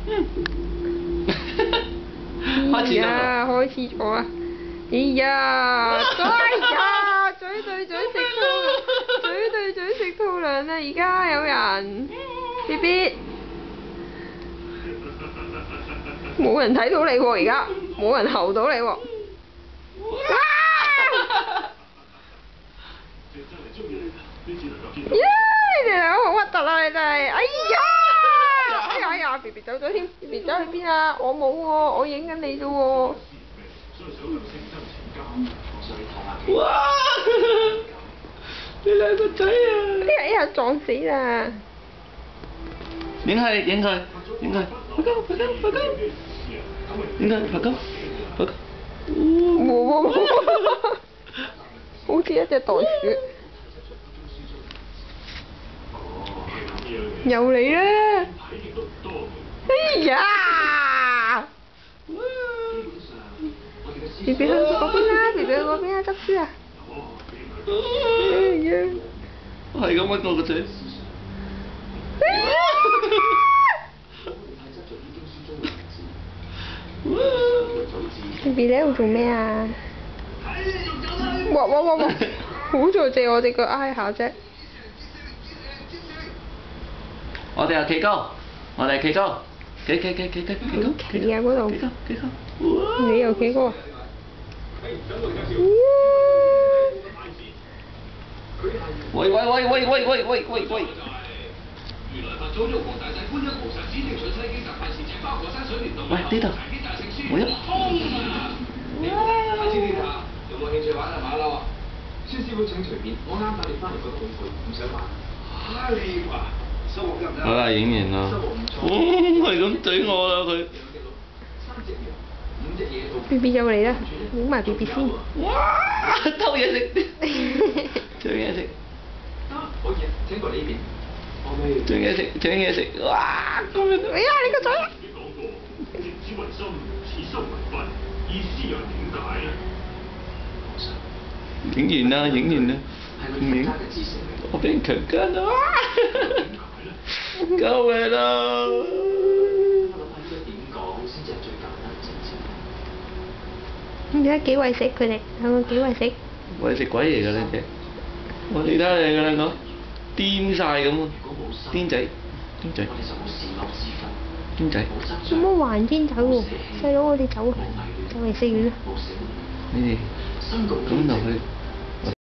開始啦，開始咗啊！哎呀，嘴對嘴食兔，嘴對嘴食兔糧啦！而家有人，Bitbit，冇人睇到你喎，而家冇人睺到你喎。哇！耶！你哋兩個好核突啊！你哋，哎呀，Bitbit走咗添，Bitbit走去邊啊？我冇喎，我影緊你啫喎。 哇！你兩個仔啊！ 哎呀，撞死啦！ 影佢，影佢，影佢，快高，快高，快高！影佢，快高，快高！ 冇，好似一隻袋鼠。又嚟啦！哎呀！Bitbit去嗰邊啦，Bitbit去嗰邊啦，執書啊！哎呀！ 係咁揾我個仔。 Bitbit 你喺度做咩啊？哇！好在借我隻腳挨下啫。 我哋又企高，我哋企高，企高， 企啊嗰度。 企高。 你又企高啊？ 喂！喂，呢度，我一。 有冇興趣玩啊馬騮啊？孫師傅請隨便，我啱打電翻嚟覺得好攰，唔想玩。你話收穫得唔得？ 好啦，影完啦。係咁嘴我啦佢。 Bitbit又嚟啦，影埋Bitbit先。 哇！偷嘢食，搶嘢食。 好嘢，請過嚟呢邊。 搶嘢食，哇！咁樣。 哎呀，你個仔啊！ 影完啦，我俾人強姦啦！救命啦！ 而家幾餵食佢哋？兩個幾餵食？ 餵食鬼嚟㗎呢隻！你睇下你兩個癲晒咁啊！癲仔！ 做乜還癲仔喎？細佬我哋走啊，就嚟4月啦。 你哋咁落去。